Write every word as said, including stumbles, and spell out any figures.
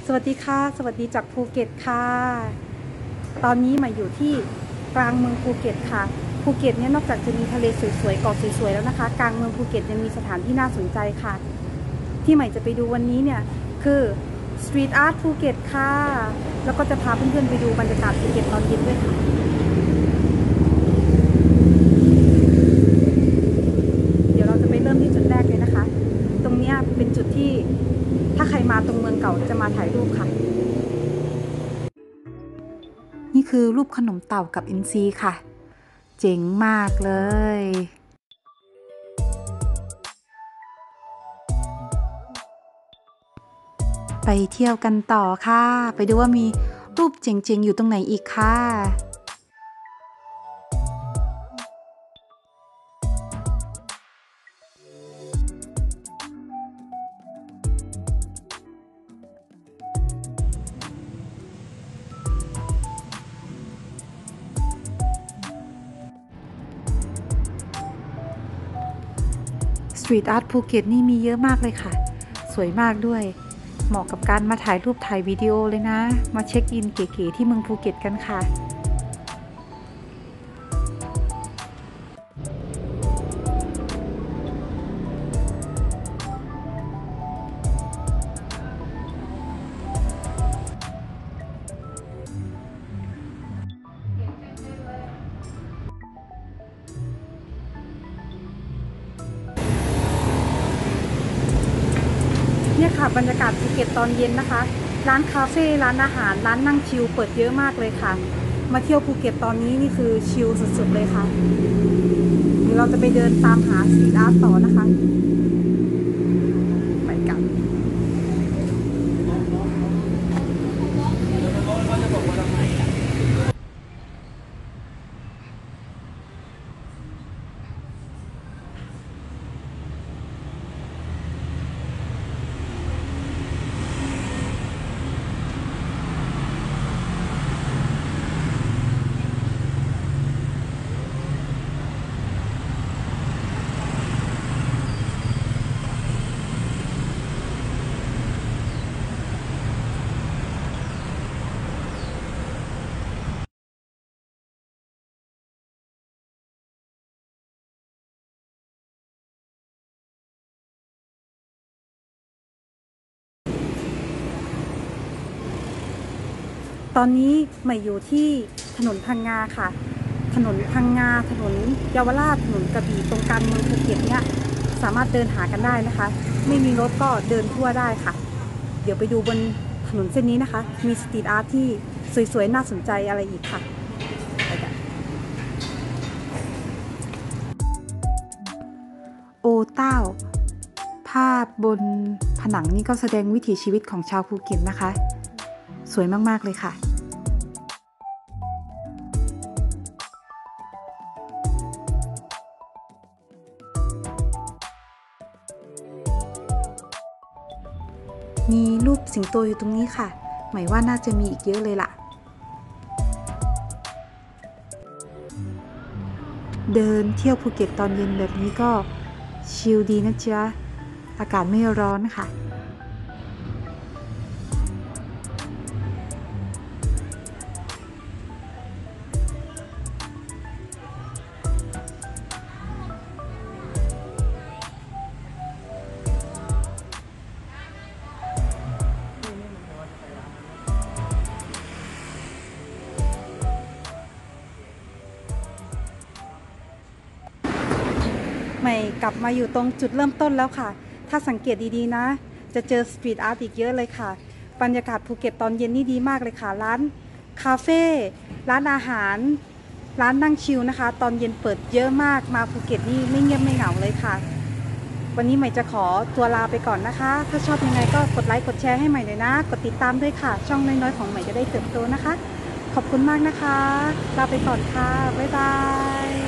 สวัสดีค่ะสวัสดีจากภูเก็ตค่ะตอนนี้มาอยู่ที่กลางเมืองภูเก็ตค่ะภูเก็ตเนี่ยนอกจากจะมีทะเลสวยๆเกาะสวยๆแล้วนะคะกลางเมืองภูเก็ตยังมีสถานที่น่าสนใจค่ะที่ใหม่จะไปดูวันนี้เนี่ยคือสตรีทอาร์ตภูเก็ตค่ะแล้วก็จะพาเพื่อนๆไปดูบรรยากาศภูเก็ตตอนเย็นด้วยค่ะเดี๋ยวเราจะไปเริ่มที่จุดแรกเลยนะคะตรงนี้เป็นจุดที่ถ้าใครมาตรงเมืองเก่าจะมาถ่ายรูปค่ะนี่คือรูปขนมเต่ากับอินทรีค่ะเจ๋งมากเลยไปเที่ยวกันต่อค่ะไปดูว่ามีรูปเจ๋งๆอยู่ตรงไหนอีกค่ะสตรีทอาร์ตภูเก็ตนี่มีเยอะมากเลยค่ะสวยมากด้วยเหมาะกับการมาถ่ายรูปถ่ายวิดีโอเลยนะมาเช็คอินเก๋ๆที่เมืองภูเก็ตกันค่ะเนี่ยค่ะบรรยากาศภูเก็ตตอนเย็นนะคะร้านคาเฟ่ร้านอาหารร้านนั่งชิลเปิดเยอะมากเลยค่ะมาเที่ยวภูเก็ตตอนนี้นี่คือชิลสุดๆเลยค่ะเดี๋ยวเราจะไปเดินตามหาสตรีทอาร์ตต่อนะคะไปกันตอนนี้ใหม่อยู่ที่ถนนพังงาค่ะถนนพังงาถนนเยาวราชถนนกระบี่ตรงกลางเมืองภูเก็ตเนี่ยสามารถเดินหากันได้นะคะไม่มีรถก็เดินทั่วได้ค่ะเดี๋ยวไปดูบนถนนเส้นนี้นะคะมีสตรีทอาร์ตที่สวยๆน่าสนใจอะไรอีกค่ะไปกันโอเต้าภาพบนผนังนี่ก็แสดงวิถีชีวิตของชาวภูเก็ตนะคะสวยมากๆเลยค่ะมีรูปสิงโตอยู่ตรงนี้ค่ะหมายว่าน่าจะมีอีกเยอะเลยล่ะเดินเที่ยวภูเก็ตตอนเย็นแบบนี้ก็ชิลดีนะจ๊ะอากาศไม่ร้อนค่ะใหม่กลับมาอยู่ตรงจุดเริ่มต้นแล้วค่ะถ้าสังเกตดีๆนะจะเจอสตรีทอาร์ตอีกเยอะเลยค่ะบรรยากาศภูเก็ตตอนเย็นนี่ดีมากเลยค่ะร้านคาเฟ่ร้านอาหารร้านนั่งชิลนะคะตอนเย็นเปิดเยอะมากมาภูเก็ตนี่ไม่เงียบไม่เหงาเลยค่ะวันนี้ใหม่จะขอตัวลาไปก่อนนะคะถ้าชอบยังไงก็กดไลค์กดแชร์ให้ใหม่เลยนะกดติดตามด้วยค่ะช่องน้อยๆของใหม่จะได้เติบโตนะคะขอบคุณมากนะคะลาไปก่อนค่ะบ๊ายบาย